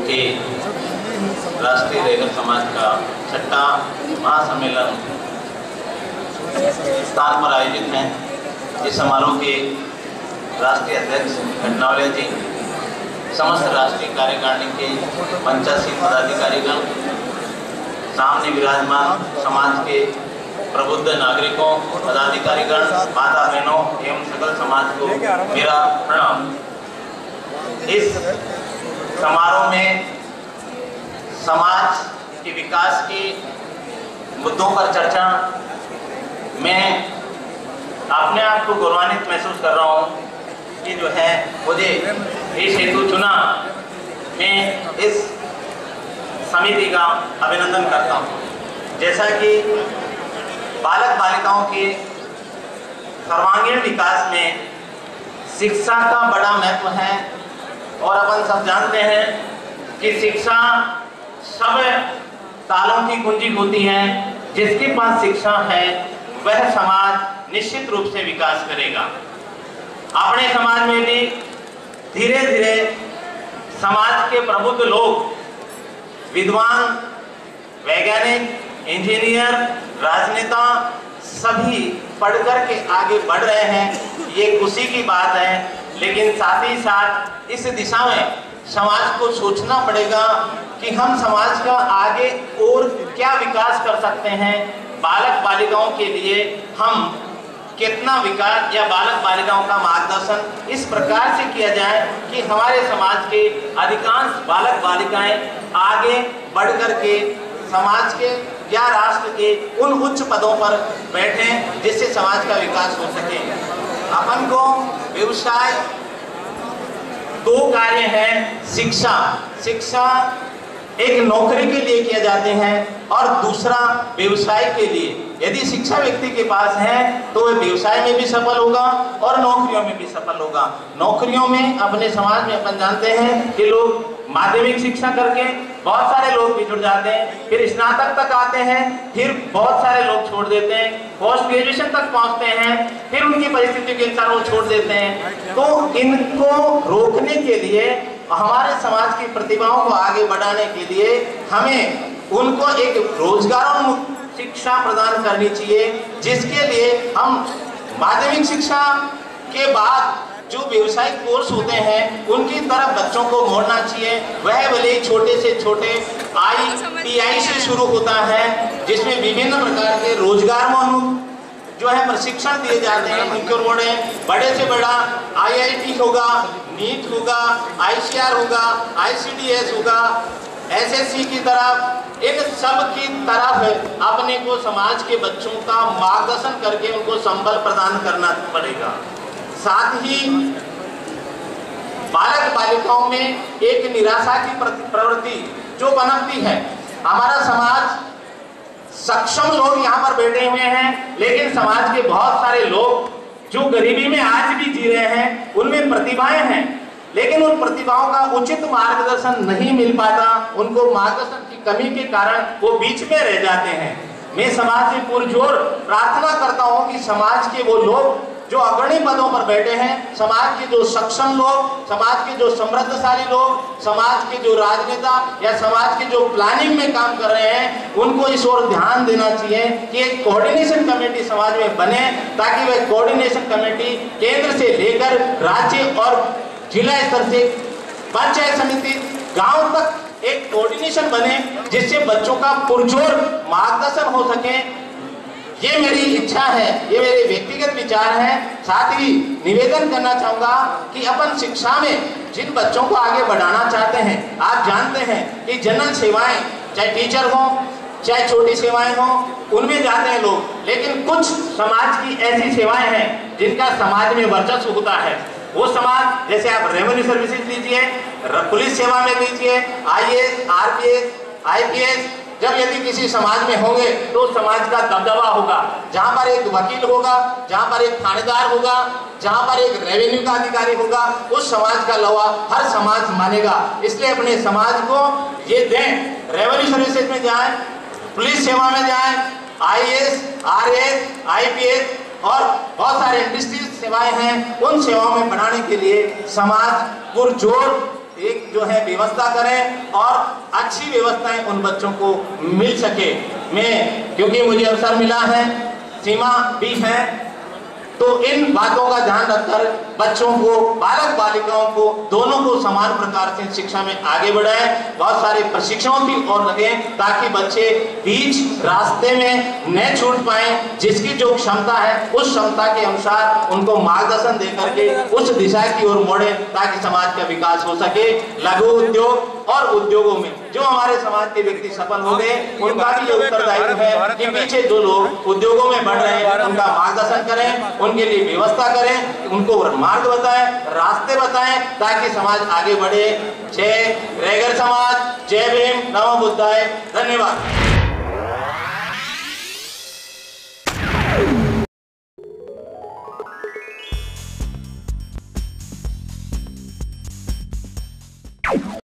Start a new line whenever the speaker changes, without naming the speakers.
के राष्ट्रीय रैगर समाज का 6वां महासम्मेलन स्थान पर आयोजित है। इस समारोह के राष्ट्रीय अध्यक्ष घटनावलिया जी, समस्त राष्ट्रीय कार्यकारिणी के मंचासीन पदाधिकारीगण, सामने विराजमान समाज के प्रबुद्ध नागरिकों, पदाधिकारीगण, माता बहनों एवं सकल समाज को मेरा प्रणाम। इस समारोह में समाज के विकास के मुद्दों पर चर्चा मैं अपने आप को गौरवान्वित महसूस कर रहा हूँ कि जो है मुझे इस हेतु चुना। मैं इस समिति का अभिनंदन करता हूँ। जैसा कि बालक बालिकाओं के सर्वांगीण विकास में शिक्षा का बड़ा महत्व है और अपन सब जानते हैं कि शिक्षा सब तालों की कुंजी होती है। जिसके पास शिक्षा है वह समाज निश्चित रूप से विकास करेगा। अपने समाज में भी धीरे धीरे समाज के प्रबुद्ध लोग, विद्वान, वैज्ञानिक, इंजीनियर, राजनेता सभी पढ़कर के आगे बढ़ रहे हैं। ये खुशी की बात है, लेकिन साथ ही साथ इस दिशा में समाज को सोचना पड़ेगा कि हम समाज का आगे और क्या विकास कर सकते हैं। बालक बालिकाओं के लिए हम कितना विकास या बालक बालिकाओं का मार्गदर्शन इस प्रकार से किया जाए कि हमारे समाज के अधिकांश बालक बालिकाएं आगे बढ़ करके समाज के या राष्ट्र के उन उच्च पदों पर बैठें जिससे समाज का विकास हो सके। अपन को व्यवसाय दो कार्य हैं। शिक्षा एक नौकरी के लिए किए जाते हैं और दूसरा व्यवसाय के लिए। यदि शिक्षा व्यक्ति के पास है तो वह व्यवसाय में भी सफल होगा और नौकरियों में भी सफल होगा। नौकरियों में अपने समाज में अपन जानते हैं कि लोग माध्यमिक शिक्षा करके बहुत सारे लोग भी जुड़ जाते हैं, फिर स्नातक तक आते हैं, फिर बहुत सारे लोग छोड़ देते हैं, पोस्ट ग्रेजुएशन तक पहुंचते हैं, फिर उनकी परिस्थिति के अनुसार वो छोड़ देते हैं। तो इनको रोकने के लिए, हमारे समाज की प्रतिभाओं को आगे बढ़ाने के लिए हमें उनको एक रोजगारोन्मुख शिक्षा प्रदान करनी चाहिए, जिसके लिए हम माध्यमिक शिक्षा के बाद जो व्यवसायिक कोर्स होते हैं उनकी तरफ बच्चों को मोड़ना चाहिए। वह भले छोटे से छोटे ITI से शुरू होता है, जिसमें विभिन्न प्रकार के रोजगारोन्मुख जो है प्रशिक्षण दिए जाते हैं। उनके मोड़े बड़े से बड़ा IIT होगा, नीट होगा, ICR होगा, ICDS होगा, SSC की तरफ, इन सब की तरफ अपने को समाज के बच्चों का मार्गदर्शन करके उनको संबल प्रदान करना पड़ेगा। साथ ही बालक बालिकाओं में एक निराशा की प्रवृत्ति जो पनपती है। हमारा समाज सक्षम लोग यहाँ पर बैठे हुए हैं, लेकिन समाज के बहुत सारे लोग जो गरीबी में आज भी जी रहे हैं, उनमें प्रतिभाएं हैं, लेकिन उन प्रतिभाओं का उचित मार्गदर्शन नहीं मिल पाता। उनको मार्गदर्शन की कमी के कारण वो बीच में रह जाते हैं। मैं समाज से पुरजोर प्रार्थना करता हूँ कि समाज के वो लोग जो अग्रणी पदों पर बैठे हैं, समाज के जो सक्षम लोग, समाज के जो समृद्धशाली लोग, समाज के जो राजनेता या समाज के जो प्लानिंग में काम कर रहे हैं, उनको इस ओर ध्यान देना चाहिए कि एक कोऑर्डिनेशन कमेटी समाज में बने, ताकि वह कोऑर्डिनेशन कमेटी केंद्र से लेकर राज्य और जिला स्तर से पंचायत समिति, गांव तक एक कोऑर्डिनेशन बने, जिससे बच्चों का पुरजोर मार्गदर्शन हो सके। ये मेरी इच्छा है, ये मेरे व्यक्तिगत विचार हैं। साथ ही निवेदन करना चाहूँगा कि अपन शिक्षा में जिन बच्चों को आगे बढ़ाना चाहते हैं, आप जानते हैं कि जनरल सेवाएं, चाहे टीचर हो, चाहे छोटी सेवाएं हो, उनमें जाते हैं लोग, लेकिन कुछ समाज की ऐसी सेवाएं हैं जिनका समाज में वर्चस्व होता है। वो समाज, जैसे आप रेवेन्यू सर्विसेज लीजिए, पुलिस सेवा में लीजिए, IAS, RPS, IPS, जब यदि किसी समाज में होंगे तो समाज का दबदबा होगा। जहाँ पर एक वकील होगा, जहाँ पर एक थानेदार होगा, जहाँ पर एक रेवेन्यू का अधिकारी होगा, उस समाज का लवा हर समाज मानेगा। इसलिए अपने समाज को ये दें, रेवेन्यू सर्विसेज में जाएं, पुलिस सेवा में जाएं, IAS, RAS, IPS और बहुत सारे इंडस्ट्री सेवाएं हैं, उन सेवाओं में बढ़ाने के लिए समाज पुरजोर
एक जो है व्यवस्था करें और अच्छी व्यवस्थाएं उन बच्चों को मिल सके। मैं क्योंकि मुझे अवसर मिला है, सीमा भी है, तो इन बातों का ध्यान रखकर बच्चों को, बालक बालिकाओं को दोनों को समान प्रकार से शिक्षा में आगे बढ़ाएं। बहुत सारे प्रशिक्षणों की ओर लगें ताकि बच्चे बीच रास्ते में न छूट पाए। जिसकी जो क्षमता है उस क्षमता के अनुसार उनको मार्गदर्शन देकर के उस दिशा की ओर मोड़े ताकि समाज का विकास हो सके। लघु उद्योग और उद्योगों में जो हमारे समाज के व्यक्ति सफल हो गए, उनका भी ये उत्तरदायित्व है कि पीछे जो लोग उद्योगों में बढ़ रहे हैं उनका मार्गदर्शन करें, उनके लिए व्यवस्था करें, उनको मार्ग बताएं, रास्ते बताएं ताकि समाज आगे बढ़े। जय रैगर समाज, जय भीम, नमो बुद्धाय। धन्यवाद।